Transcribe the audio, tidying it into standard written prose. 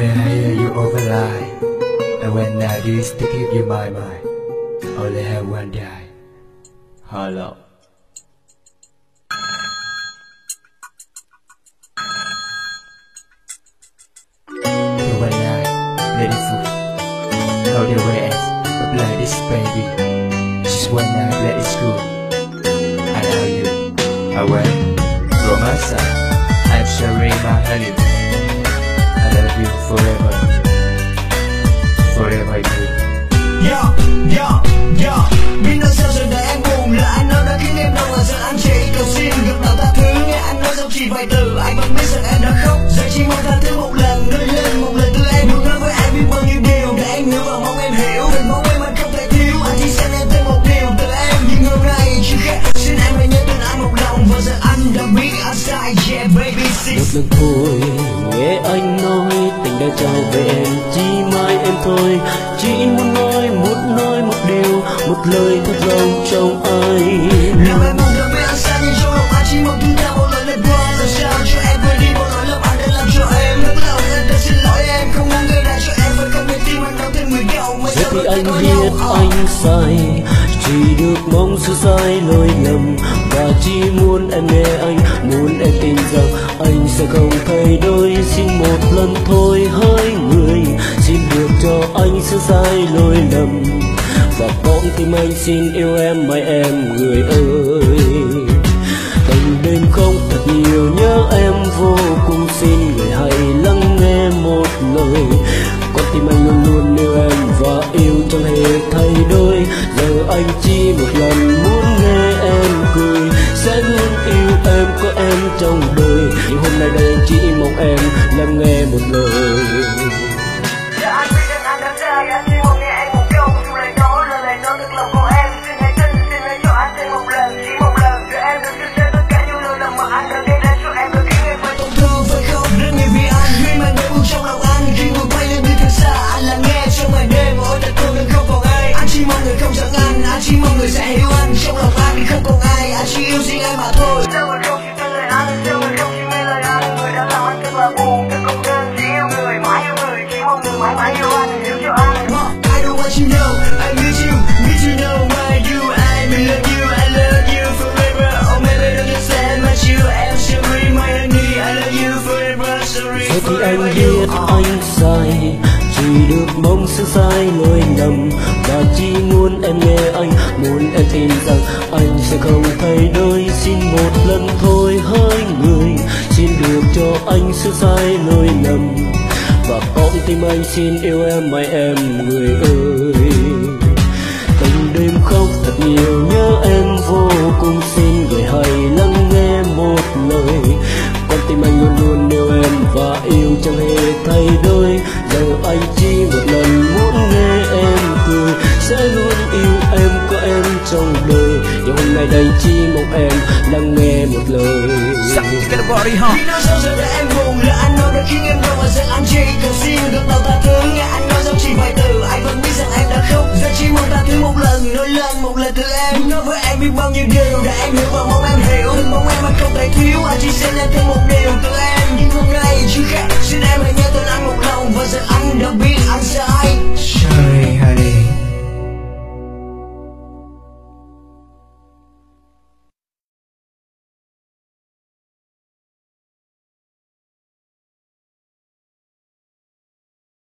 When I hear you overline, and when I used to keep you my mind, only have one die. Hello. The one night, let it fool. How the rest, apply this baby. Just one night, let it school. I know you, away, romance. I'm sorry, my honey. I love you forever, forever you. Biết nói sao giờ để em buồn là anh nói đã khiến em đau là giờ anh chỉ cầu xin gật đầu tha thứ. Nghe anh nói dẫu chỉ vài từ anh vẫn biết rằng em đã khóc. Giờ chỉ mong tha thứ một lần nói lên một lời từ em muốn nói với anh biết bao nhiêu điều để em hiểu và mong em hiểu. Đừng mong em anh không thể thiếu, anh chỉ xem em thêm một điều từ em. Nhưng hôm nay chưa khác, xin em hãy nhớ tên anh một lòng và giờ anh đã biết anh sai. Yeah baby six. Một lần thôi nghe anh nói tình đã trao về em, chỉ mãi em thôi. Chỉ muốn nói một điều, một lời thật lòng trong anh. Làm em buồn được biết anh sai nhưng trong lòng anh chỉ mong chúng ta một lời lời qua. Làm sao cho em quên đi một lỗi lầm anh đã làm cho em. Lúc lòng anh đã xin lỗi em, không muốn gây ra cho em. Vẫn không để tim anh đau thêm người đau. Giờ thì anh biết anh sai, chỉ được mong sửa sai lỗi lầm. Và chỉ muốn em nghe anh, muốn em tin rằng anh sẽ không thay đổi. Xin một lần thôi hỡi người, xin được cho anh sửa sai lỗi lầm. Và con tim anh xin yêu em mãi em người ơi. Từng đêm không thật nhiều nhớ em vô cùng, xin người hãy lắng nghe một lời. Con tim anh luôn luôn yêu em và yêu chẳng hề thay đổi. Giờ anh chỉ một lần muốn nghe em cười, sẽ luôn yêu em có em trong đời. Nhưng hôm nay đây anh chỉ mong em lắng nghe một lời. Anh biết rằng anh đã sai, anh chỉ mong nghe em một câu. Dù lời nói là lời nói thật lòng của em. Xin hãy tin, xin hãy cho anh thêm một lần, chỉ một lần. Để em được chia sẻ tất cả những lời lầm mà anh đã gây ra cho em. Đã khiến em phải tổn thương, phải khóc rất nhiều vì anh. Khi mà nỗi buồn trong lòng anh, khi người quay lên đi thật xa. Anh là nghe trong ngày đêm, ôi thật thương nên không còn ai. Anh chỉ mong người không giận anh chỉ mong người sẽ hiểu anh. Trong lòng anh thì không còn ai, anh chỉ yêu riêng anh mà thôi. Sao người không chịu tin lời anh, sao người không chịu nghe lời anh. Người đã làm anh thật là buồn, thật không nên. Chỉ yêu người, mãi yêu người, chỉ mong người mãi mãi yêu anh, hiểu cho anh. I don't want you know, I need you know why you, I love you, I love you forever. Oh maybe don't understand but you, I'm sorry my honey, I love you forever, sorry. Giờ thì anh biết anh sai, chỉ được mong sửa sai lỗi lầm. Và chỉ muốn em nghe anh, muốn em tin rằng anh sẽ không thay đổi. Xin một lần thôi hỡi người, xin được cho anh sửa sai lỗi lầm. Và con tim anh xin yêu em mãi em người ơi. Từng đêm khóc thật nhiều nhớ em vô cùng, xin người hãy lắng nghe một lời. Con tim anh luôn luôn yêu em và yêu chẳng hề thay đổi. Giờ anh chỉ một lần muốn nghe em cười, sẽ luôn yêu em có em trong đời. Nhưng hôm nay đây chỉ mong em lắng nghe một lời. Vì nói sao giờ để em buồn là anh nói đã khiến em đau và giờ anh chỉ cầu xin gật đầu tha thứ. Nghe anh nói dẫu chỉ vài từ anh vẫn biết rằng em đã khóc. Giờ chỉ mong tha thứ một lần, nói lên một lời từ em. Muốn nói với em biết bao nhiêu điều để em hiểu và mong em hiểu. Đừng mong em anh không thể thiếu, anh chỉ xin em thêm một điều từ em. Nhưng hôm nay chưa khác, xin em hãy